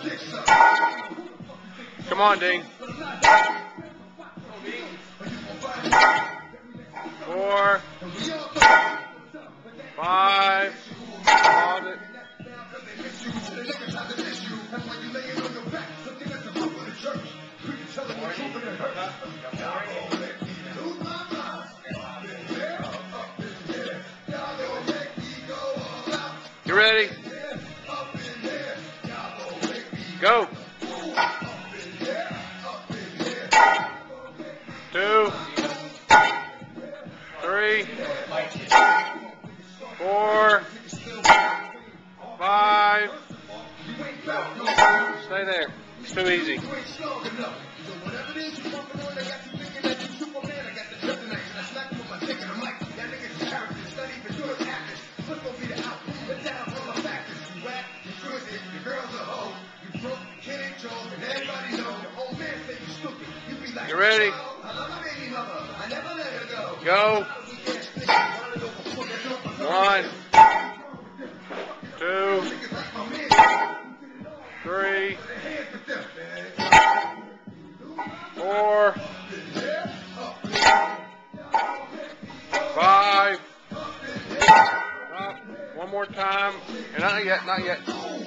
Come on, Dean. 4, 5, hold it. You ready? Go. 2, 3, 4, 5. Stay there. It's too easy. You ready? Go. 1, 2, 3, 4, 5. Up. One more time. And not yet, not yet.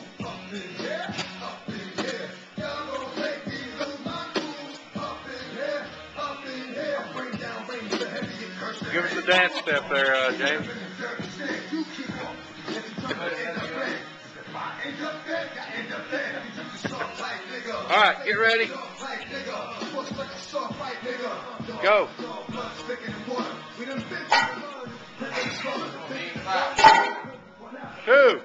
Give us the dance step there, James. All right, get ready. Go. 2,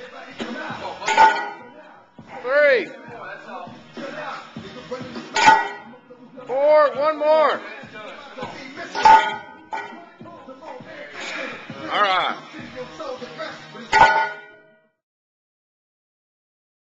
3, 4. One more. All right.